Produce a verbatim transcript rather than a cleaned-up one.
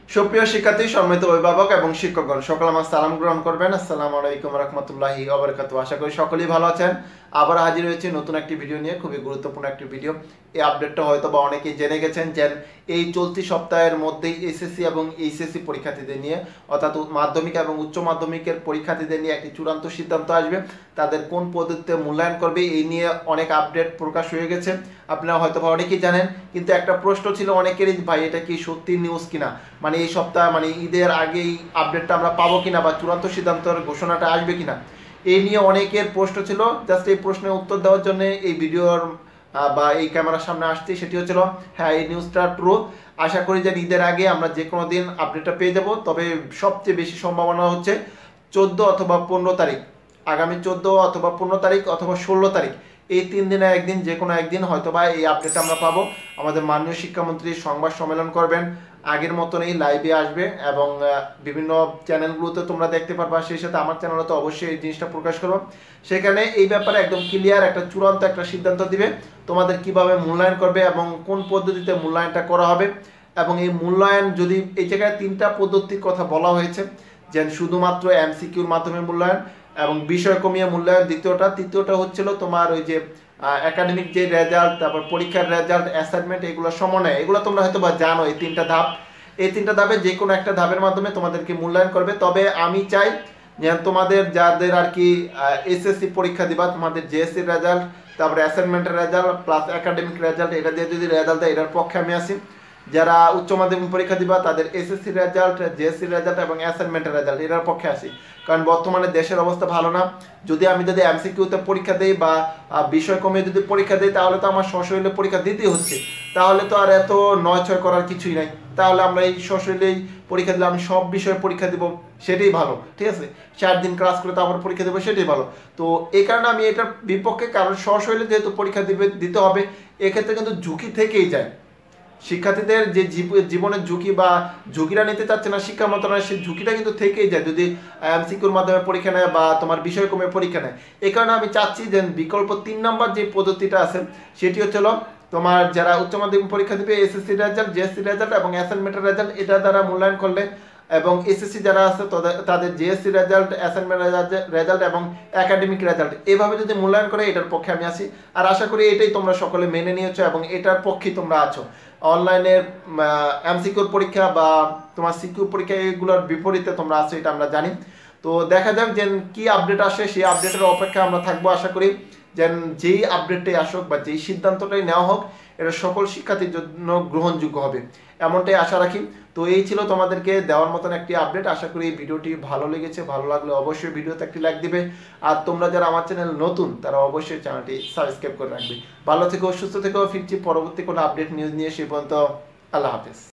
সুপ্রিয় শিক্ষার্থী, সম্মানিত অভিভাবক এবং শিক্ষকগণ, সকল আমার সালাম গ্রহণ করবেন। আসসালামু আলাইকুম রহমতুল্লাহি ওয়া বারাকাতুহু। আশা করি সকলেই ভালো আছেন। আবার হাজির হয়েছি নতুন একটি ভিডিও নিয়ে, খুবই গুরুত্বপূর্ণ একটি ভিডিও। এই আপডেটটা হয়তো বা অনেকেই জেনে গেছেন যে এই চলতি সপ্তাহের মধ্যেই এসএসসি এবং এইচএসসি পরীক্ষার্থীদের নিয়ে, অর্থাৎ মাধ্যমিক এবং উচ্চ মাধ্যমিকের পরীক্ষার্থীদের নিয়ে একটি চূড়ান্ত সিদ্ধান্ত আসবে। তাদের কোন পদ্ধতিতে মূল্যায়ন করবে এই নিয়ে অনেক আপডেট প্রকাশ হয়ে গেছে। আপনারা হয়তো বা অনেকেই জানেন, কিন্তু একটা প্রশ্ন ছিল অনেকেরই, ভাই এটা কি সত্যি নিউজ কিনা, মানে এই সপ্তাহ মানে ঈদের আগেই আপডেটটা আমরা পাবো কিনা বা চূড়ান্ত সিদ্ধান্তের ঘোষণাটা আসবে কিনা, এই নিয়ে অনেকের প্রশ্ন ছিল। জাস্ট এই প্রশ্নের উত্তর দেওয়ার জন্য এই ভিডিওর বা এই ক্যামেরার সামনে আসছি। সেটি হচ্ছিল, হ্যাঁ এই নিউজটা ট্রু। আশা করি যে ঈদের আগে আমরা যে কোনো দিন আপডেটটা পেয়ে যাব। তবে সবচেয়ে বেশি সম্ভাবনা হচ্ছে চোদ্দো অথবা পনেরো তারিখ, আগামী চোদ্দো অথবা পনেরো তারিখ অথবা ষোলো তারিখ, এই তিন দিনে একদিন, যে কোনো একদিন হয়তো বা এই আপডেটটা আমরা পাবো। আমাদের মাননীয় শিক্ষামন্ত্রী সংবাদ সম্মেলন করবেন, আগের মতনই লাইভে আসবে এবং বিভিন্ন চ্যানেলগুলোতে তোমরা দেখতে পারবা। সেই সাথে আমার চ্যানেলে তো অবশ্যই এই জিনিসটা প্রকাশ করবো। সেখানে এই ব্যাপারে একদম ক্লিয়ার একটা চূড়ান্ত একটা সিদ্ধান্ত দিবে, তোমাদের কিভাবে মূল্যায়ন করবে এবং কোন পদ্ধতিতে মূল্যায়নটা করা হবে। এবং এই মূল্যায়ন যদি, এই জায়গায় তিনটা পদ্ধতির কথা বলা হয়েছে, যে শুধুমাত্র এমসিকিউর মাধ্যমে মূল্যায়ন এবং বিষয় কমিয়ে মূল্যায়ন দ্বিতীয়টা, তৃতীয়টা হচ্ছিল তোমার ওই যে একাডেমিক যে রেজাল্ট, তারপর পরীক্ষার রেজাল্ট, অ্যাসাইনমেন্ট, এগুলো সমন্বয়, এগুলো তোমরা হয়তো বা জানো। এই তিনটা ধাপ, এই তিনটা ধাপে যে কোনো একটা ধাপের মাধ্যমে তোমাদেরকে মূল্যায়ন করবে। তবে আমি চাই যে তোমাদের যাদের আর কি এসএসসি পরীক্ষা দিবা, তোমাদের জেএসসির রেজাল্ট, তারপরে অ্যাসাইনমেন্টের রেজাল্ট প্লাস একাডেমিক রেজাল্ট, এটা দিয়ে যদি রেজাল্ট দেয় এটার পক্ষে আমি আসি। যারা উচ্চ মাধ্যমিক পরীক্ষা দিবা তাদের এসএসসি রেজাল্ট, জেএসসি রেজাল্ট এবং অ্যাসাইনমেন্টের রেজাল্ট, এটার পক্ষে আসি। কারণ বর্তমানে দেশের অবস্থা ভালো না। যদি আমি যদি এমসিকিউতে পরীক্ষা দিই বা বিষয় কমিয়ে যদি পরীক্ষা দিই, তাহলে তো আমার সশরীরে পরীক্ষা দিতেই হচ্ছে। তাহলে তো আর এত নয় ছয় করার কিছুই নাই। তাহলে আমরা এই সশরীরেই পরীক্ষা দিলে আমি সব বিষয়ে পরীক্ষা দিব, সেটাই ভালো। ঠিক আছে, চার দিন ক্লাস করে তো আবার পরীক্ষা দেবো, সেটাই ভালো। তো এই কারণে আমি এটার বিপক্ষে, কারণ সশরীরে যেহেতু পরীক্ষা দিবে দিতে হবে, এক্ষেত্রে কিন্তু ঝুঁকি থেকেই যায়। শিক্ষার্থীদের যে জীবনের ঝুঁকি বা ঝুঁকিটা নিতে চাচ্ছে না শিক্ষা মন্ত্রণালয়, সেই ঝুঁকিটা কিন্তু থেকেই যায় যদি এমসিকিউর মাধ্যমে পরীক্ষা নেয় বা তোমার বিষয় কমে পরীক্ষা নেয়। এই কারণে আমি চাচ্ছি যে বিকল্প তিন নম্বর যে পদ্ধতিটা আছে, সেটি হচ্ছিল তোমার যারা উচ্চ মাধ্যমিক পরীক্ষা দিবে, এসএসসি রেজাল্ট, জেএসসি রেজাল্ট এবং অ্যাসাইনমেন্টের রেজাল্ট, এটা দ্বারা মূল্যায়ন করলে, এবং এসএসসি যারা আছে তাদের জেএসসি রেজাল্ট, অ্যাসাইনমেন্ট রেজাল্ট এবং একাডেমিক রেজাল্ট, এভাবে যদি মূল্যায়ন করে, এটার পক্ষে আমি আসি। আর আশা করি এটাই তোমরা সকলে মেনে নিয়েছো এবং এটার পক্ষেই তোমরা আছো। অনলাইনের এমসিকিউর পরীক্ষা বা তোমার সিকিউ পরীক্ষা, এগুলোর বিপরীতে তোমরা আছো, এটা আমরা জানি। তো দেখা যাক যে কি আপডেট আসে, সেই আপডেটের অপেক্ষা আমরা থাকবো। আশা করি যেন যেই আপডেটটাই আসুক বা যেই সিদ্ধান্তটাই নেওয়া হোক, এটা সকল শিক্ষার্থীর জন্য গ্রহণযোগ্য হবে, এমনটাই আশা রাখি। তো এই ছিল তোমাদেরকে দেওয়ার মতন একটি আপডেট। আশা করি এই ভিডিওটি ভালো লেগেছে। ভালো লাগলে অবশ্যই ভিডিওতে একটি লাইক দিবে। আর তোমরা যারা আমার চ্যানেল নতুন, তারা অবশ্যই চ্যানেলটি সাবস্ক্রাইব করে রাখবে। ভালো থেকো, সুস্থ থেকো। ফিরছি পরবর্তী কোনো আপডেট নিউজ নিয়ে। সে পর্যন্ত আল্লাহ হাফেজ।